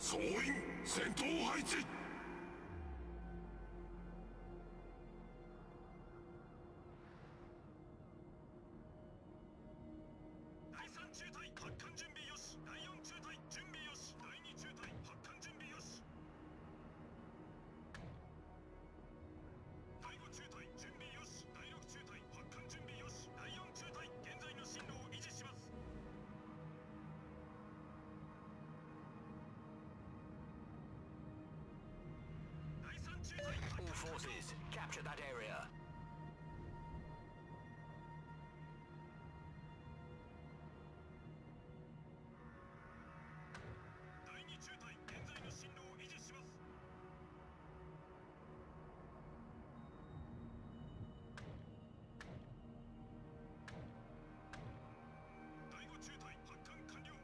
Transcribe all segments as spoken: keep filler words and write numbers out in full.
総員戦闘配置。 第三中隊発艦準備よし。第四中隊準備よし。第二中隊発艦準備よし。第五中隊準備よし。第六中隊発艦準備よし。第四中隊現在の進路を維持します。第三中隊 All forces, capture that area. 第二中隊現在の進路を維持します。第五中隊発艦完了。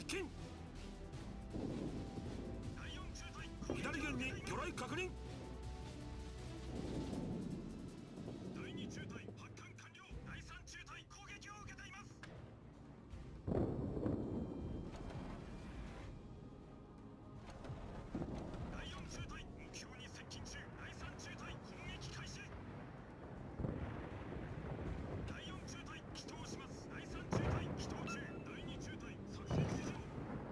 見。だいよん中隊左舷に魚雷確認。だいに中隊発艦完了。だいさん中隊攻撃を受けています。だいよん中隊目標に接近中。だいさん中隊攻撃開始。だいよん中隊起動します。だいさん中隊起動中。だいに中隊作戦指示を。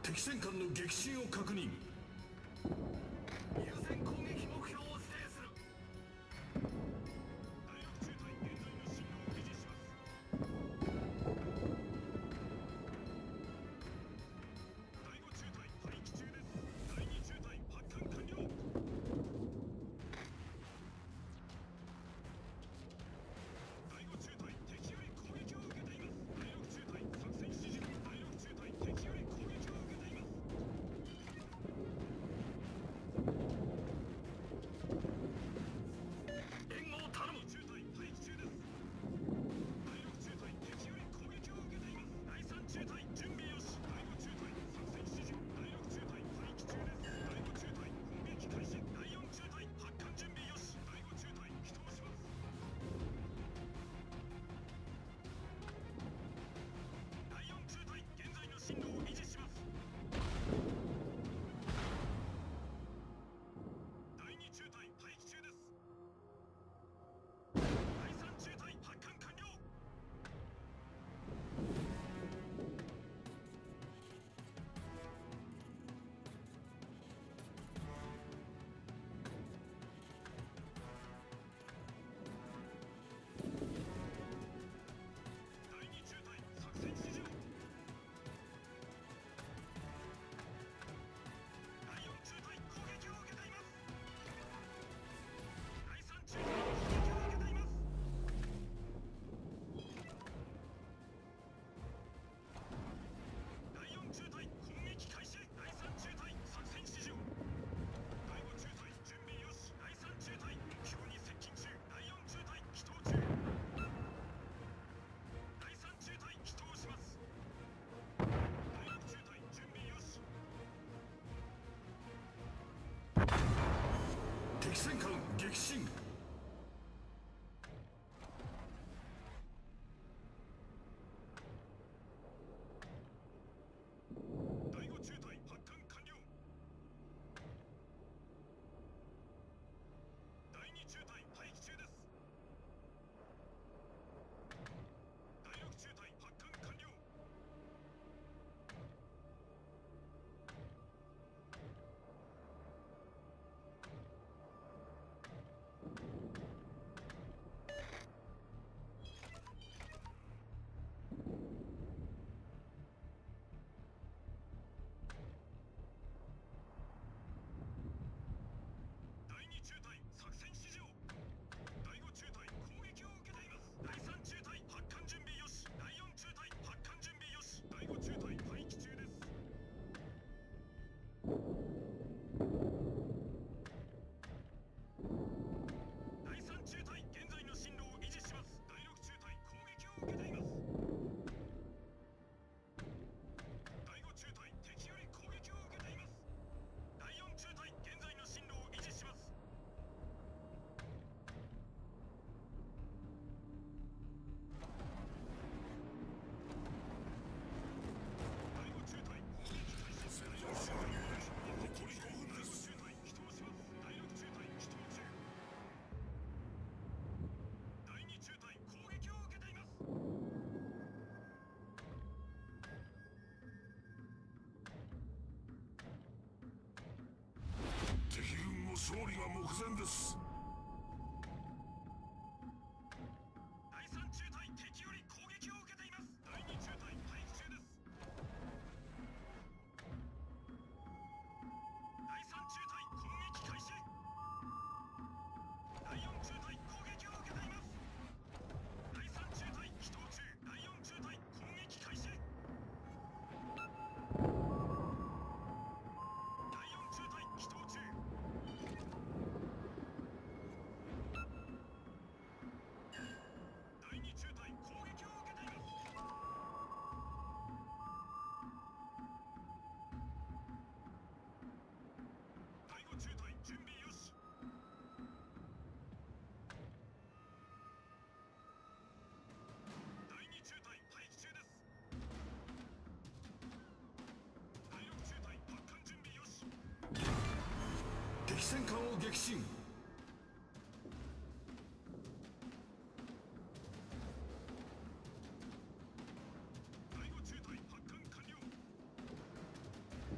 敵戦艦の撃沈を確認。 優先攻撃目標を指定する。 第六中隊現在の進路を維持します。第五中隊待機中です。第二中隊発艦完了。第五中隊敵より攻撃を受けています。第六中隊作戦指示。第六中隊敵より攻撃を受けています。 援護を頼む。 第二中隊待機中です。第六中隊敵より攻撃を受けています。第三中隊準備よし。第五中隊作戦指示。第六中隊待機中です。第五中隊攻撃開始。第四中隊発艦準備よし。第五中隊起動します。第四中隊現在の進路を維持します。第二中隊待機中です。第三中隊発艦完了。第二中隊作戦指示を。第四中隊攻撃を受けています。第三中隊攻撃を受けています。第四中隊攻撃開始。第三中隊作戦指示を。第五中隊準備よし。第三中隊目標に接近中。第四中隊起動中。第三中隊起動します。第六中隊準備よし。 敵戦艦撃沈。 第五中隊発艦完了。第二中隊待機中です。第六中隊発艦完了。第二中隊作戦指示を。第五中隊攻撃を受けています。第三中隊発艦準備よし。第四中隊発艦準備よし。第五中隊待機中です。第三中隊現在の進路を維持します。第六中隊攻撃を受けています。第五中隊敵より攻撃を受けています。第四中隊現在の進路を維持します。第五中隊攻撃開始。第四中隊残りごふんです。第五中隊起動します。第六中隊起動中。第二中隊攻撃を受けています。 敵軍の勝利が目前です。 第三中隊敵より攻撃を受けています。第二中隊待機中です。第三中隊攻撃開始。第四中隊攻撃を受けています。第三中隊起動中。第四中隊攻撃開始。第四中隊起動中。第二中隊攻撃を受けています。第五中隊準備よし。第二中隊待機中です。第六中隊発艦準備よし。 敵戦艦を撃沈。 第五中隊発艦完了。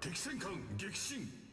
敵戦艦撃沈。